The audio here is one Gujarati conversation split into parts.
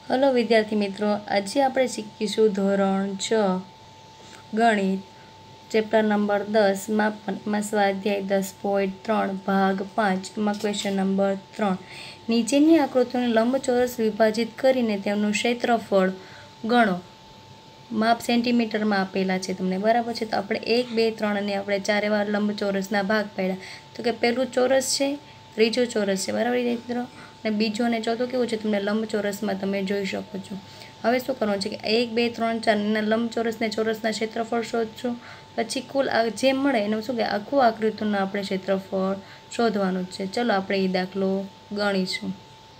હલો વિદ્યાર્થી મિત્રો, આજે આપણે શીખીશું ધોરણ 6 ગણિત ચેપ્ટર નંબર 10 માપનમાં સ્વાધ્યાય 10.3 ભાગ 5 માં ક્વેશ્ચન નંબર 3 નીચેની આકૃતિઓને લંબચોરસ વિભાજિત કરીને તેમનું ક્ષેત્રફળ ગણો। માપ સેન્ટીમીટરમાં આપેલા છે તમને, બરાબર છે। તો આપણે 1 2 3 અને આપણે ચારે વાર લંબચોરસના ભાગ પાડ્યા। તો કે પહેલું ચોરસ છે, ત્રીજું ચોરસ છે, બરાબર મિત્રો, અને બીજું અને ચોથું કેવું છે તમને લંબચોરસમાં તમે જોઈ શકો છો। હવે શું કરવાનું છે કે 1 2 3 4 ના લંબચોરસને ચોરસના ક્ષેત્રફળ શોધશું, પછી કુલ જે મળે એનું શું કે આખું આકૃતિનું આપણે ક્ષેત્રફળ શોધવાનું છે। ચલો આપણે એ દાખલો ગણીશું।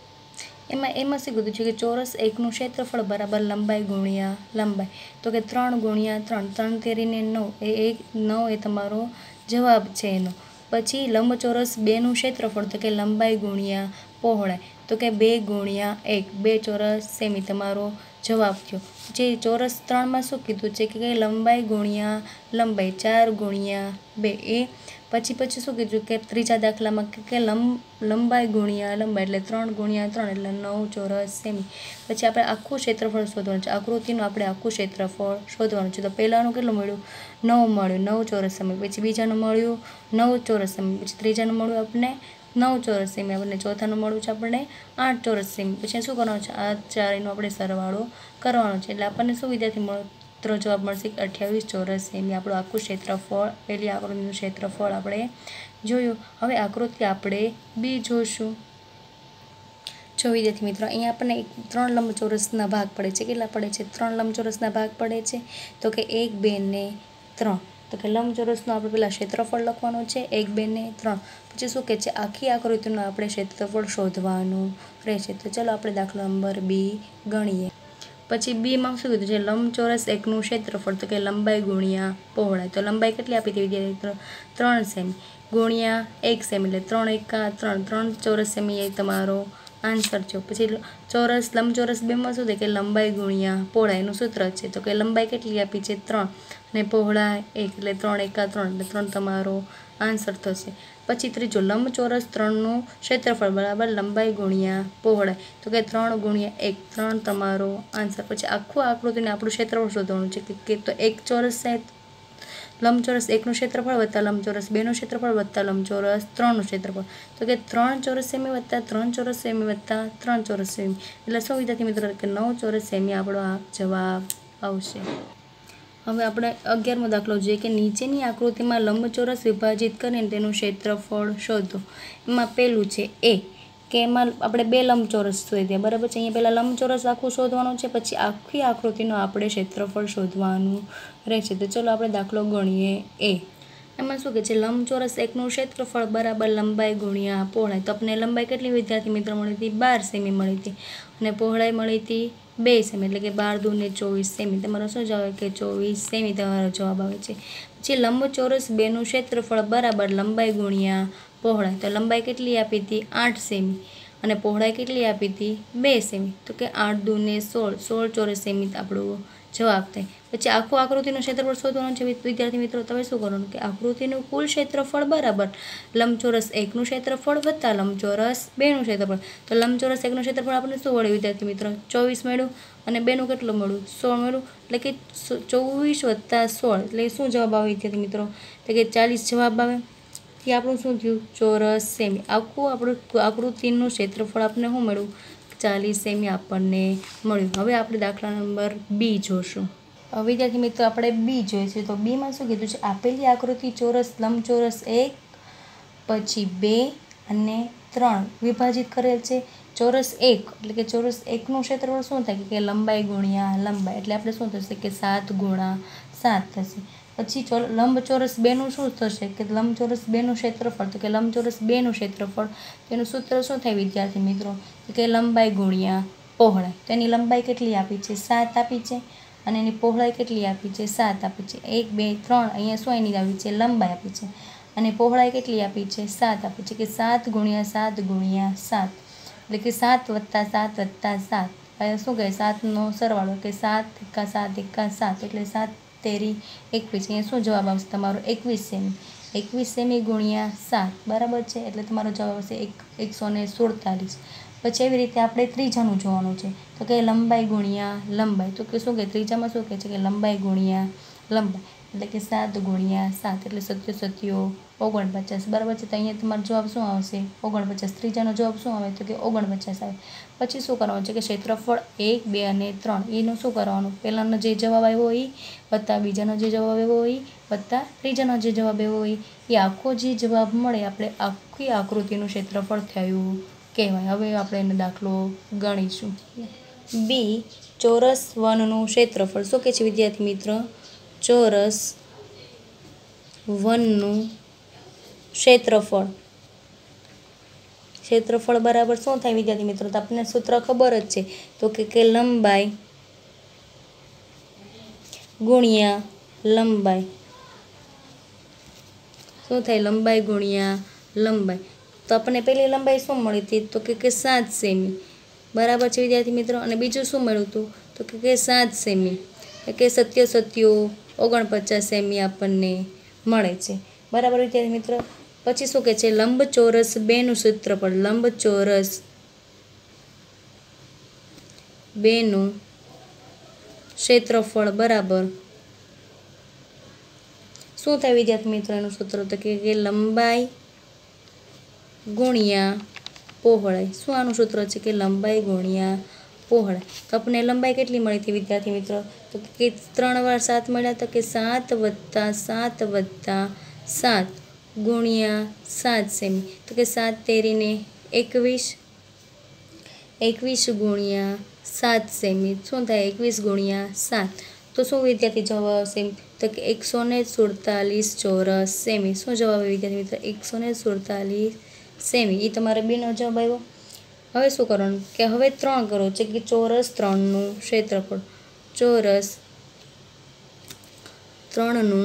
એમાં શું કીધું છે કે ચોરસ એકનું ક્ષેત્રફળ બરાબર લંબાઈ ગુણ્યા લંબાઈ, તો કે 3 ગુણ્યા 3, 3 તેરીને 9, 9 એ તમારો જવાબ છે એનો। પછી લંબચોરસ 2નું ક્ષેત્રફળ, તો કે લંબાઈ ગુણ્યા પહોળાઈ, તો કે 2 ગુણ્યા 1, 2 ચોરસ સેમી તમારો જવાબ થયો। જે ચોરસ 3માં શું કીધું છે કે લંબાઈ ગુણ્યા લંબાઈ 4 ગુણ્યા 2 એ પછી શું કીધું કે ત્રીજા દાખલામાં કે લંબાઈ ગુણ્યા લંબાઈ એટલે 3 ગુણ્યા 3 એટલે 9 ચોરસ સેમી। પછી આપણે આખું ક્ષેત્રફળ શોધવાનું છે, આકૃતિનું આપણે આખું ક્ષેત્રફળ શોધવાનું છે। તો પહેલાનું કેટલું મળ્યું? 9 મળ્યું, 9 ચોરસ સેમી। પછી બીજાનું મળ્યું 9 ચોરસ સેમી, પછી ત્રીજાનું મળ્યું આપણને 9 ચોરસ સેમી, આપણને ચોથાનું મળ્યું છે આપણને 8 ચોરસ સેમી। પછી શું કરવાનું છે? આ ચારેયનો આપણે સરવાળો કરવાનો છે, એટલે આપણને શું વિદ્યાર્થી મિત્રો જવાબ મળશે 28 ચોરસ સેમી। આપણું આખું ક્ષેત્રફળ, પહેલી આકૃતિનું ક્ષેત્રફળ આપણે જોયું। હવે આકૃતિ આપણે બી જોશું। જો વિદ્યાર્થી મિત્રો, અહીંયા આપણને 3 લંબચોરસના ભાગ પડે છે। કેટલા પડે છે? 3 લંબચોરસના ભાગ પડે છે, તો કે 1 2 ને 3। તો કે લંબચોરસનું આપણે પહેલાં ક્ષેત્રફળ લખવાનું છે 1 2 ને 3। પછી શું કહે છે? આખી આકૃતિનું આપણે ક્ષેત્રફળ શોધવાનું રહેશે। તો ચલો આપણે દાખલો નંબર બી ગણીએ। પછી બીમાં શું કીધું છે? લંબચોરસ એકનું ક્ષેત્રફળ, તો કે લંબાઈ ગુણ્યા પહોળાઈ, તો લંબાઈ કેટલી આપી હતી વિદ્યાર્થી મિત્રો? 3 સેમી ગુણ્યા 1 સેમી એટલે 3 એકા 3, 3 ચોરસ સેમી એ તમારો આન્સર છે। પછી ચોરસ લંબચોરસ 2માં શું થાય કે લંબાઈ ગુણ્યા પહોળાઈનું સૂત્ર છે, તો કે લંબાઈ કેટલી આપી છે? 3 અને પહોળાઈ 1 એટલે 3 એકા 3 એટલે 3 તમારો આન્સર થશે। પછી ત્રીજો લંબચોરસ 3નું ક્ષેત્રફળ બરાબર લંબાઈ ગુણ્યા પહોળાઈ, તો કે 3 ગુણ્યા 1, 3 તમારો આન્સર। પછી આખું આકૃતિને આપણું ક્ષેત્રફળ શોધવાનું છે કે તો એક ચોરસ લંબચોરસ 1નું ક્ષેત્રફળ વત્તા લંબચોરસ 2નું ક્ષેત્રફળ વત્તા લંબચોરસ 3નું ક્ષેત્રફળ, તો કે 3 ચોરસ સેમી વત્તા 3 ચોરસ સેમી વત્તા 3 ચોરસ સેમી એટલે શું વિદ્યાર્થી મિત્રો કે 9 ચોરસ સેમી આપણો આ જવાબ આવશે। હવે આપણે 11મો દાખલો જોઈએ કે નીચેની આકૃતિમાં લંબચોરસ વિભાજિત કરીને તેનું ક્ષેત્રફળ શોધો। એમાં પહેલું છે એ કે એમાં આપણે 2 લંબચોરસ શોધ્યા, બરાબર છે। અહીંયા પહેલાં લંબચોરસ આખું શોધવાનું છે, પછી આખી આકૃતિનું આપણે ક્ષેત્રફળ શોધવાનું રહેશે। તો ચલો આપણે દાખલો ગણીએ એ। એમાં શું કહે છે? લંબચોરસ એકનું ક્ષેત્રફળ બરાબર લંબાઈ ગુણ્યા પહોળાઈ, તો આપણે લંબાઈ કેટલી વિદ્યાર્થી મિત્રો મળી હતી? 12 સેમી મળી હતી, અને પહોળાઈ મળી હતી 2 સેમી એટલે કે 12 2 ને 24 સેમી। તમારો શું જવાબ કે 24 સેમી તમારો જવાબ આવે છે। પછી લંબચોરસ 2નું ક્ષેત્રફળ બરાબર લંબાઈ ગુણ્યા પહોળાઈ, તો લંબાઈ કેટલી આપી હતી? 8 સેમી, અને પહોળાઈ કેટલી આપી હતી? 2 સેમી, તો કે 8 2 ને 16, 16 ચોરસ સેમી આપણું જવાબ થાય। પછી આખું આકૃતિનું ક્ષેત્રફળ શોધવાનું છે વિદ્યાર્થી મિત્રો। તમે શું કરવાનું કે આકૃતિનું કુલ ક્ષેત્રફળ બરાબર લંબચોરસ 1નું ક્ષેત્રફળ વત્તા લંબચોરસ 2નું ક્ષેત્રફળ, તો લંબચોરસ 1નું ક્ષેત્રફળ આપણને શું મળ્યું વિદ્યાર્થી મિત્રો? 24 મળ્યું, અને 2નું કેટલું મળ્યું? 16 મળ્યું, એટલે કે 24 વત્તા 16 એટલે શું જવાબ આવે વિદ્યાર્થી મિત્રો? એટલે કે 40 જવાબ આવે। એ આપણું શું થયું? ચોરસ સેમી। આખું આપણું આકૃતિનું ક્ષેત્રફળ આપણને શું મળ્યું? 40 સેમી આપણને મળ્યું। હવે આપણે દાખલા નંબર બી જોશું। વિદ્યાર્થી મિત્રો આપણે બી જોઈશું। તો બીમાં શું કીધું છે? આપેલી આકૃતિ ચોરસ લંબચોરસ 1 પછી 2 અને 3 વિભાજિત કરેલ છે। ચોરસ 1 એટલે કે ચોરસ 1નું ક્ષેત્રફળ શું થાય કે લંબાઈ ગુણ્યા લંબાઈ, એટલે આપણે શું થશે કે 7 ગુણા 7 થશે। પછી લંબચોરસ 2નું શું થશે કે લંબચોરસ 2નું ક્ષેત્રફળ, તો કે લંબચોરસ 2નું ક્ષેત્રફળ તેનું સૂત્ર શું થાય વિદ્યાર્થી મિત્રો? તો કે લંબાઈ ગુણ્યા પહોળાઈ, તો એની લંબાઈ કેટલી આપી છે? 7 આપી છે, અને એની પહોળાઈ કેટલી આપી છે? 7 આપી છે। 1 2 3 અહીંયા શું એની આવી છે? લંબાઈ આપી છે, અને પહોળાઈ કેટલી આપી છે? 7 આપી છે, કે 7 ગુણ્યા 7 ગુણ્યા 7 એટલે કે 7 વત્તા 7 વત્તા 7, શું કહે? 7નો સરવાળો, કે 7 એકા 7 એકા 7 એટલે 7 તેરી 21, અહીંયા શું જવાબ આવશે તમારો? 21 સેમી। 21 સેમી ગુણ્યા 7 બરાબર છે, એટલે તમારો જવાબ આવશે 147। પછી એવી રીતે આપણે ત્રીજાનું જોવાનું છે તો કે લંબાઈ ગુણ્યા લંબાઈ તો કે શું કે ત્રીજામાં શું કહે છે કે લંબાઈ ગુણ્યા લંબાઈ એટલે કે 7 ગુણ્યા 7 એટલે 7 7 49 બરાબર છે. તો અહીંયા તમારો જવાબ શું આવશે 49. ત્રીજાનો જવાબ શું આવે તો કે 49 આવે. પછી શું કરવાનું છે કે ક્ષેત્રફળ 1 2 અને 3 એનું શું કરવાનું પહેલાંનો જે જવાબ આવ્યો એ વત્તા બીજાનો જે જવાબ આવ્યો એ વત્તા ત્રીજાનો જે જવાબ આવ્યો એ આખો જે જવાબ મળે આપણે આખી આકૃતિનું ક્ષેત્રફળ થયું કહેવાય. હવે આપણે એનો દાખલો ગણીશું. બી ચોરસ વનનું ક્ષેત્રફળ શું કહે છે વિદ્યાર્થી મિત્ર ચોરસ વનનું ક્ષેત્રફળ બરાબર શું થાય વિદ્યાર્થી મિત્રો તો આપણને સૂત્ર ખબર જ છે તો કે લંબાઈ ગુણ્યા લંબાઈ શું થાય લંબાઈ ગુણ્યા લંબાઈ તો આપણને પહેલી લંબાઈ શું મળી હતી તો કે 7 સેમી બરાબર છે વિદ્યાર્થી મિત્રો. અને બીજું શું મળ્યું હતું તો કે 7 સેમી કે 7 7 49 સેમી આપણને મળે છે બરાબર વિદ્યાર્થી મિત્રો. પછી શું કહે છે લંબચોરસ 2નું ક્ષેત્રફળ લંબચોરસ 2નું ક્ષેત્રફળ બરાબર શું થાય વિદ્યાર્થી મિત્રો એનું સૂત્ર તો કે લંબાઈ ગુણ્યા પહોળાઈ. શું આનું સૂત્ર છે કે લંબાઈ ગુણ્યા પહોળાઈ. તો આપણને લંબાઈ કેટલી મળી હતી વિદ્યાર્થી મિત્રો તો કે 3 વાર 7 મળ્યા તો કે 7 + 7 + 7 ગુણ્યા 7 સેમી તો કે 7 તેરીને 21 21 ગુણ્યા 7 સેમી શું થાય 21 ગુણ્યા 7 તો શું વિદ્યાર્થી જવાબ આવશે તો કે 147 ચોરસ સેમી. શું જવાબ આવે વિદ્યાર્થી મિત્રો 147 સેમી. એ તમારે બીનો જવાબ આવ્યો. હવે શું કરવાનું કે હવે 3 કરો છે કે ચોરસ 3નું ક્ષેત્રફળ ચોરસ 3નું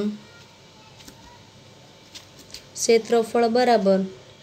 ક્ષેત્રફળ બરાબર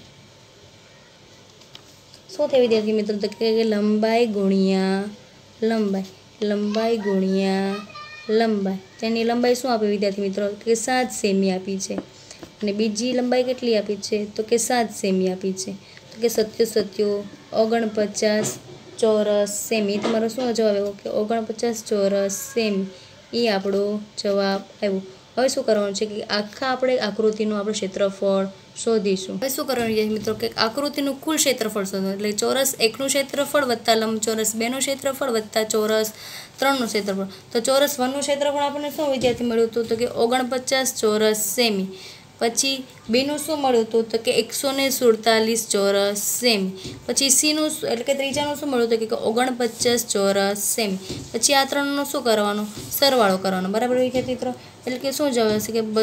શું થાય વિદ્યાર્થી મિત્રો તો કે લંબાઈ ગુણ્યા લંબાઈ ગુણ્યા લંબાઈ. તેની લંબાઈ શું આપી વિદ્યાર્થી મિત્રો કે 7 સેમી આપી છે અને બીજી લંબાઈ કેટલી આપી છે તો કે 7 સેમી આપી છે તો કે 7 7 49 ચોરસ સેમી. તમારો શું જવાબ આવ્યો કે 49 ચોરસ સેમી એ આપણો જવાબ આવ્યો. હવે શું કરવાનું છે કે આખા આપણે આકૃતિનું આપણે ક્ષેત્રફળ શોધીશું. હવે શું કરવાનું છે મિત્રો કે આકૃતિનું કુલ ક્ષેત્રફળ શોધવાનું એટલે ચોરસ 1નું ક્ષેત્રફળ વત્તા લંબચોરસ 2નું ક્ષેત્રફળ વત્તા ચોરસ 3નું ક્ષેત્રફળ. તો ચોરસ 1નું ક્ષેત્રફળ આપણને શું વિદ્યાર્થી મળ્યું હતું તો કે 49 ચોરસ સેમી. પછી બીનું શું મળ્યું હતું તો કે 147 ચોરસ સેમી. પછી સીનું એટલે કે ત્રીજાનું શું મળ્યું હતું કે 49 ચોરસ સેમી. પછી આ ત્રણનું શું કરવાનું સરવાળો કરવાનો બરાબર વિદ્યાર્થી મિત્રો. એટલે કે શું જવાબ આવશે કે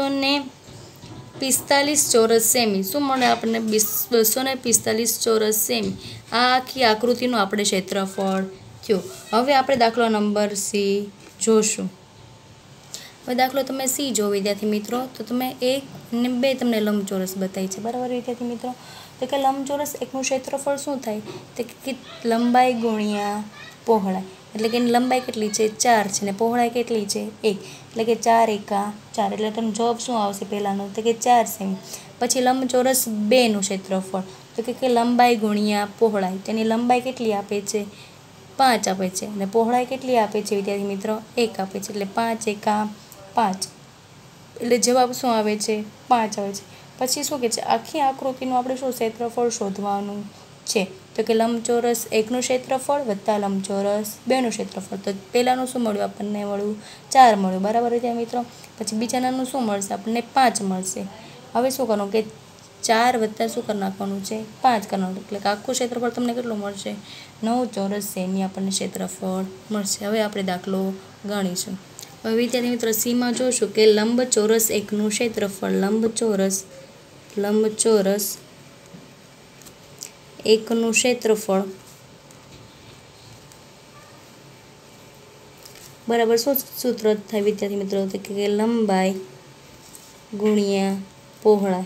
245 ચોરસ સેમી. શું મળે આપણને 245 ચોરસ સેમી. આ આખી આકૃતિનું આપણે ક્ષેત્રફળ થયું. હવે આપણે દાખલો નંબર સી જોશું. હવે દાખલો તમે સી જો વિદ્યાર્થી મિત્રો તો તમે 1 અને 2 તમને લંબચોરસ બતાવી છે બરાબર વિદ્યાર્થી મિત્રો. તો કે લંબચોરસ 1નું ક્ષેત્રફળ શું થાય તો કે લંબાઈ ગુણ્યા પહોળાઈ એટલે કે એની લંબાઈ કેટલી છે 4 છે ને પહોળાઈ કેટલી છે 1 એટલે કે 4 એકા 4 એટલે તમને જવાબ શું આવશે પહેલાંનો તો કે 4 સેમી. પછી લંબચોરસ 2નું ક્ષેત્રફળ તો કે લંબાઈ ગુણ્યા પહોળાઈ તેની લંબાઈ કેટલી આપે છે 5 આપે છે અને પહોળાઈ કેટલી આપે છે વિદ્યાર્થી મિત્રો 1 આપે છે એટલે 5 એકા 5 એટલે જવાબ શું આવે છે 5 આવે છે. પછી શું કહે છે આખી આકૃતિનું આપણે શું ક્ષેત્રફળ શોધવાનું છે તો કે લંબચોરસ 1નું ક્ષેત્રફળ વત્તા લંબચોરસ 2નું ક્ષેત્રફળ. તો પહેલાંનું શું મળ્યું આપણને મળ્યું 4 મળ્યું બરાબર છે મિત્રો. પછી બીજાનાનું શું મળશે આપણને 5 મળશે. હવે શું કરવાનું કે 4 વત્તા શું કરી નાખવાનું છે 5 કરવાનું એટલે કે આખું ક્ષેત્રફળ તમને કેટલું મળશે 9 ચોરસ સેમી આપણને ક્ષેત્રફળ મળશે. હવે આપણે દાખલો ગણીશું. હવે વિદ્યાર્થી મિત્રો સીમાં જોશું કે લંબચોરસ 1નું ક્ષેત્રફળ લંબચોરસ 1નું ક્ષેત્રફળ બરાબર શું સૂત્ર થાય વિદ્યાર્થી મિત્રો તો કે લંબાઈ ગુણ્યા પહોળાઈ.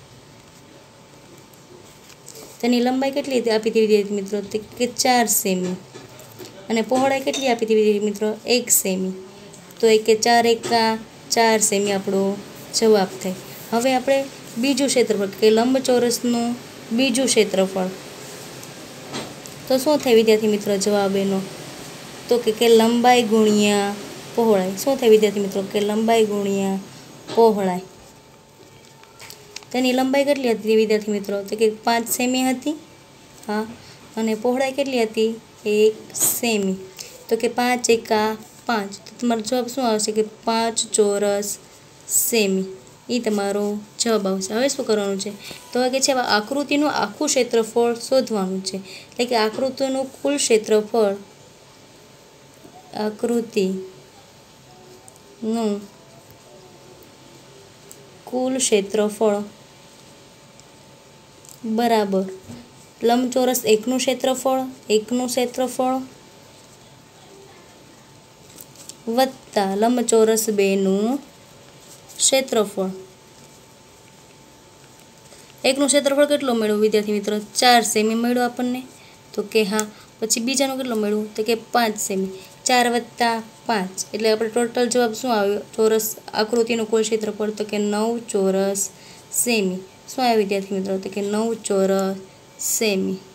તેની લંબાઈ કેટલી આપી હતી વિદ્યાર્થી મિત્રો તો કે 4 સેમી અને પહોળાઈ કેટલી આપી હતી વિદ્યાર્થી મિત્રો 1 સેમી. તો એ કે 4 એકા 4 સેમી આપણો જવાબ થાય. હવે આપણે બીજું ક્ષેત્રફળ કે લંબચોરસનું બીજું ક્ષેત્રફળ તો શું થાય વિદ્યાર્થી મિત્રો જવાબ એનો? તો કે લંબાઈ ગુણ્યા પહોળાઈ. શું થાય વિદ્યાર્થી મિત્રો? કે લંબાઈ ગુણ્યા પહોળાઈ. તેની લંબાઈ કેટલી હતી વિદ્યાર્થી મિત્રો? તો કે 5 સેમી હતી. હા, અને પહોળાઈ કેટલી હતી? 1 સેમી. તો કે 5 એકા 5. તો તમારો જવાબ શું આવશે? કે 5 ચોરસ સેમી. એ તમારો જવાબ આવશે. હવે શું કરવાનું છે? તો કે છે આકૃતિનું આખું ક્ષેત્રફળ શોધવાનું છે. એટલે કે આકૃતિનું કુલ ક્ષેત્રફળ, આકૃતિનું કુલ ક્ષેત્રફળ બરાબર લંબચોરસ 1નું ક્ષેત્રફળ વત્તા લંબચોરસ 2નું ક્ષેત્રફળ. 1નું ક્ષેત્રફળ કેટલો મળ્યું વિદ્યાર્થી મિત્રો? 4 સેમી મળ્યું આપણને. તો કે હા. પછી બીજાનું કેટલો મળ્યું? તો કે 5 સેમી. 4 વત્તા 5 એટલે આપણે ટોટલ જવાબ શું આવ્યો? ચોરસ આકૃતિનું કુલ ક્ષેત્રફળ તો કે 9 ચોરસ સેમી. શું આવ્યું વિદ્યાર્થી મિત્રો? તો કે 9 ચોરસ સેમી.